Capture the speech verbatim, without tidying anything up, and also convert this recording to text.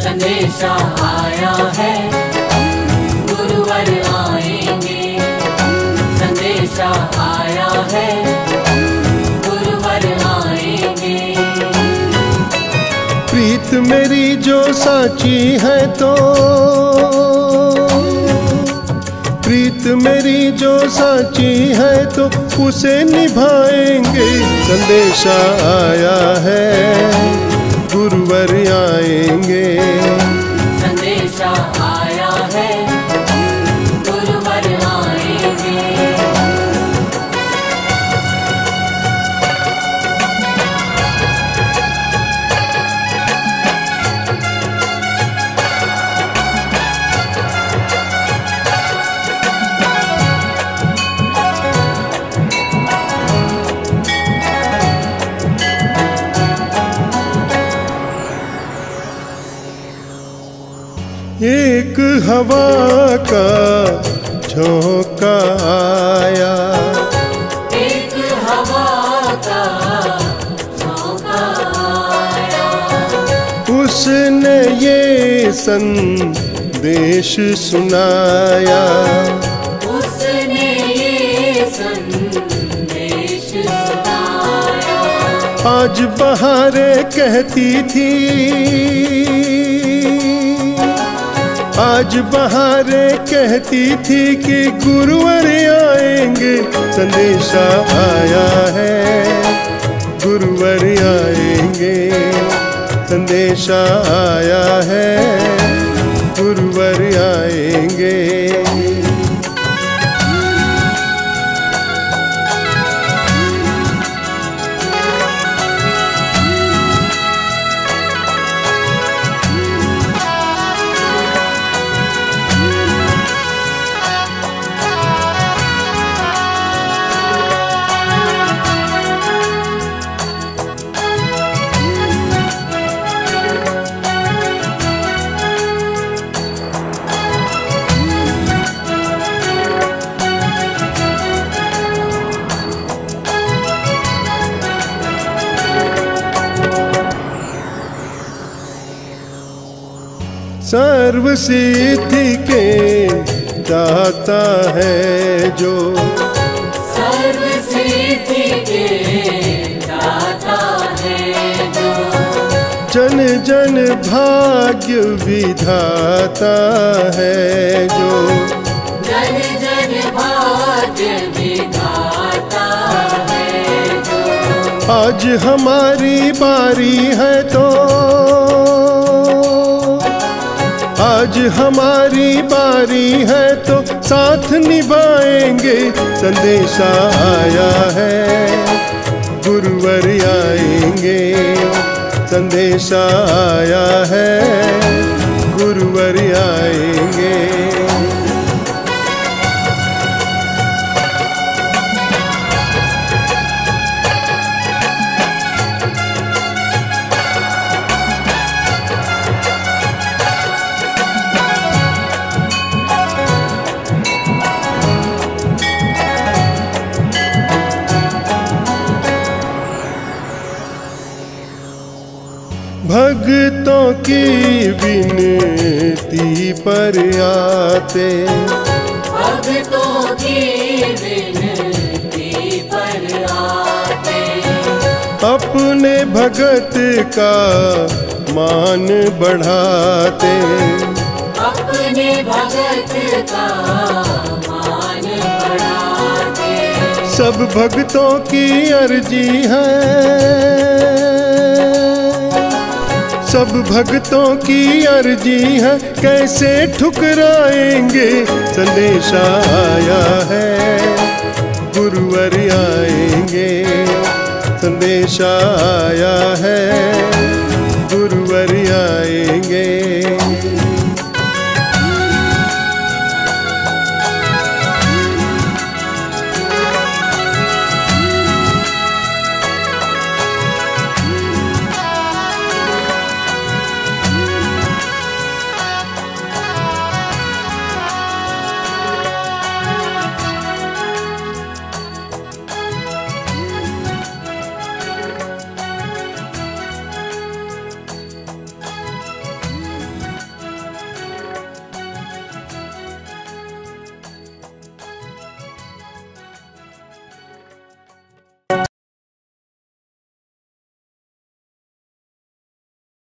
संदेशा आया है, गुरुवर आएंगे। संदेशा आया है, गुरुवर आएंगे। प्रीत मेरी जो साची है तो, प्रीत मेरी जो साची है तो उसे निभाएंगे। संदेशा आया है, गुरुवर आएंगे। संदेशा आया है, गुरुवर आएंगे। एक हवा का झोंका आया, एक हवा का झोंका आया। उसने ये संदेश सुनाया, उसने ये संदेश सुनाया। आज बहारें कहती थी, आज बहारें कहती थी कि गुरुवर आएंगे। संदेशा आया है, गुरुवर आएंगे। संदेशा आया है, गुरुवर आएंगे। सर्व सिद्धि के दाता है जो, सर्व सिद्धि के दाता है जो। जन जन भाग्य विधाता है जो, जन जन भाग्य विधाता है जो। आज हमारी बारी है तो, आज हमारी बारी है तो साथ निभाएंगे। संदेशा आया है, गुरुवर आएंगे। संदेशा आया है, गुरुवर आएंगे। भक्तों की विनती पर आते, भक्तों की विनती पर आते। अपने भगत का मान बढ़ाते, अपने भगत का मान बढ़ाते। सब भक्तों की अर्जी है, सब भक्तों की अर्जी है, कैसे ठुकराएंगे। संदेशा आया है, गुरुवर आएंगे। संदेशा आया है, गुरुवर आएंगे।